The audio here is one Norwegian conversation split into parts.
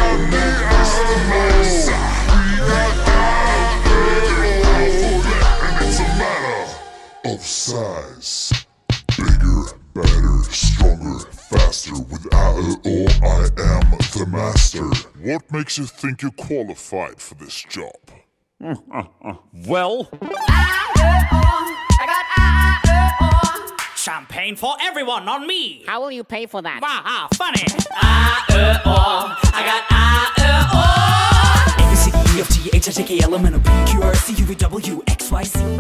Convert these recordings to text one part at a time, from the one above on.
Of size, bigger, better, stronger, faster. Without it all, I am the master. What makes you think you're qualified for this job? Well, champagne for everyone on me. How will you pay for that? Funny. I got A, B, C, D, E, F, G, H, I, J, K, L, M, N, O, P, Q, R, S, T, U, V, W, X, Y, Z.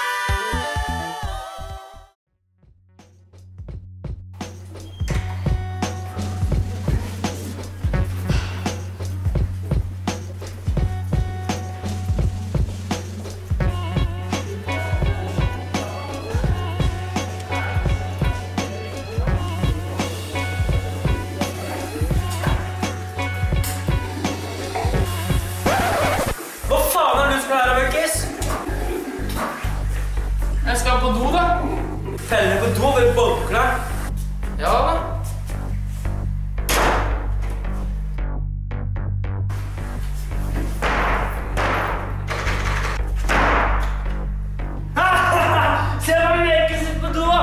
Jeg skal på do, da. Felle på do ved bobler. Ja da. Se hva vi leker sitt på do!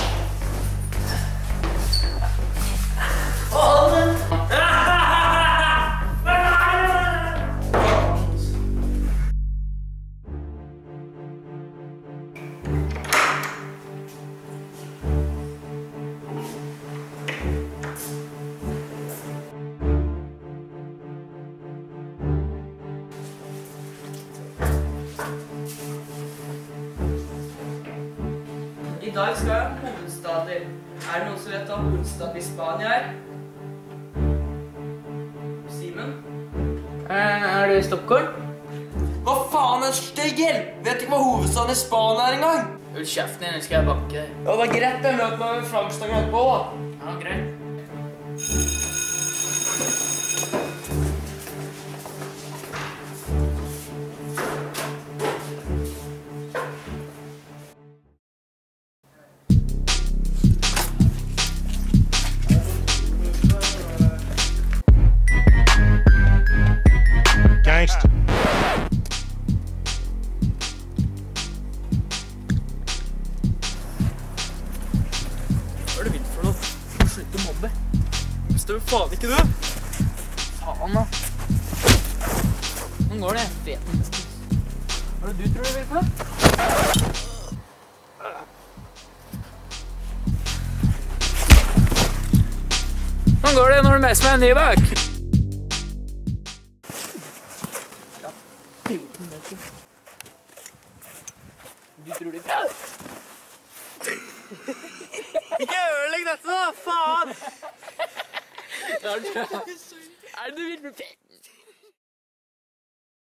I dag skal jeg ha hovedstader. Er det noen som vet hva hovedstad i Spania er? Simen? Er det Stockholm? Hva faen er stygg? Vet ikke hva hovedstaden i Spania er engang. Hold kjeften din, skal jeg banke deg. Ja, det er greit, jeg møter meg med flaggstangen etterpå da. Ja, greit. Gangster. Hva er det vilt for noe? Du må slutte å mobbe. Bestemmer faen ikke du? Faen da. Nå går det, feten. Hva er det du tror du vil for noe? Nå går det når du messer meg en ny bak. Du tror det er ikke ødelegg dette da, faen! Er det du vil bli